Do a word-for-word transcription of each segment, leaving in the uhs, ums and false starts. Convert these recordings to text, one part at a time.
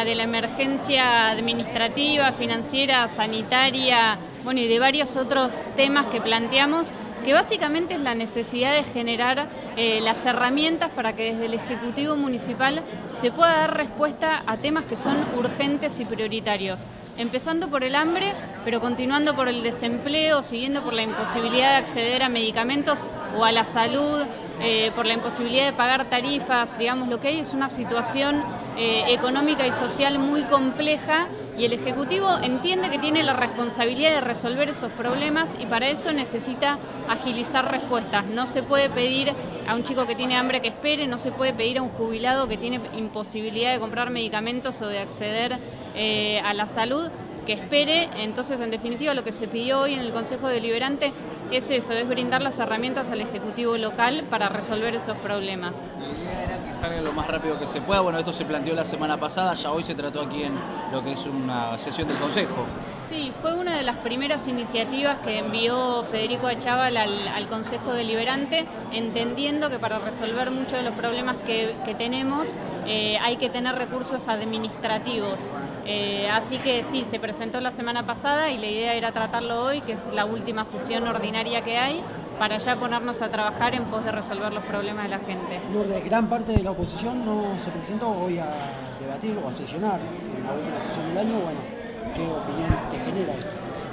de la emergencia administrativa, financiera, sanitaria, bueno, y de varios otros temas que planteamos, que básicamente es la necesidad de generar eh, las herramientas para que desde el Ejecutivo Municipal se pueda dar respuesta a temas que son urgentes y prioritarios. Empezando por el hambre, pero continuando por el desempleo, siguiendo por la imposibilidad de acceder a medicamentos o a la salud, eh, por la imposibilidad de pagar tarifas. Digamos, lo que hay es una situación eh, económica y social muy compleja, y el Ejecutivo entiende que tiene la responsabilidad de resolver esos problemas, y para eso necesita agilizar respuestas. No se puede pedir a un chico que tiene hambre que espere, no se puede pedir a un jubilado que tiene imposibilidad de comprar medicamentos o de acceder eh, a la salud que espere. Entonces, en definitiva, lo que se pidió hoy en el Consejo Deliberante es eso, es brindar las herramientas al Ejecutivo local para resolver esos problemas. La idea era que salga lo más rápido que se pueda. Bueno, esto se planteó la semana pasada, ya hoy se trató aquí en lo que es una sesión del Consejo. Sí, fue una de las primeras iniciativas que envió Federico Achával al, al Consejo Deliberante, entendiendo que para resolver muchos de los problemas que, que tenemos eh, hay que tener recursos administrativos. Eh, así que sí, se presentó la semana pasada y la idea era tratarlo hoy, que es la última sesión ordinaria que hay, para ya ponernos a trabajar en pos de resolver los problemas de la gente. Lourdes, gran parte de la oposición no se presentó hoy a debatir o a sesionar en la última sesión del año. Bueno, ¿qué opinión te genera esto?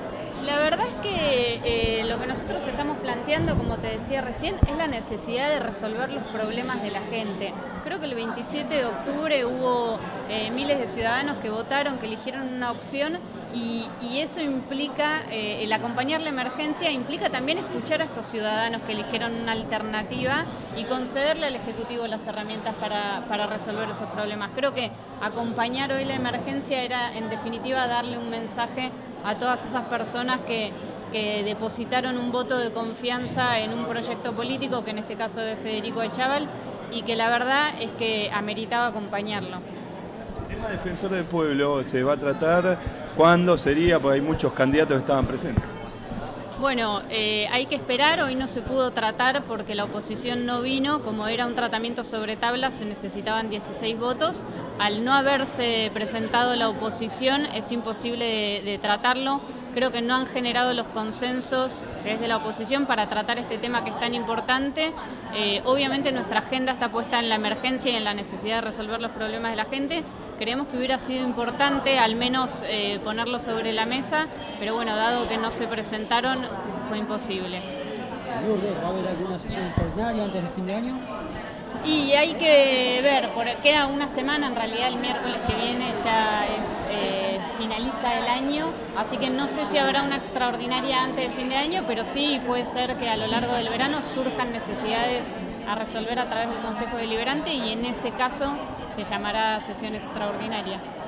La verdad es que eh, lo que nosotros estamos planteando, como te decía recién, es la necesidad de resolver los problemas de la gente. Creo que el veintisiete de octubre hubo eh, miles de ciudadanos que votaron, que eligieron una opción, y, y eso implica, eh, el acompañar la emergencia implica también escuchar a estos ciudadanos que eligieron una alternativa y concederle al Ejecutivo las herramientas para, para resolver esos problemas. Creo que acompañar hoy la emergencia era, en definitiva, darle un mensaje a todas esas personas que, que depositaron un voto de confianza en un proyecto político, que en este caso es Federico Achával, y que la verdad es que ameritaba acompañarlo. El tema defensor del pueblo se va a tratar, ¿cuándo sería? Porque hay muchos candidatos que estaban presentes. Bueno, eh, hay que esperar, hoy no se pudo tratar porque la oposición no vino, como era un tratamiento sobre tablas se necesitaban dieciséis votos, al no haberse presentado la oposición es imposible de, de tratarlo. Creo que no han generado los consensos desde la oposición para tratar este tema que es tan importante. Eh, obviamente nuestra agenda está puesta en la emergencia y en la necesidad de resolver los problemas de la gente. Creemos que hubiera sido importante al menos eh, ponerlo sobre la mesa, pero bueno, dado que no se presentaron, fue imposible. Lourdes, ¿va a haber alguna sesión extraordinaria antes de fin de año? Y hay que ver, por, queda una semana, en realidad el miércoles que viene ya es, eh, finaliza el año, así que no sé si habrá una extraordinaria antes de fin de año, pero sí puede ser que a lo largo del verano surjan necesidades a resolver a través del Consejo Deliberante, y en ese caso se llamará sesión extraordinaria.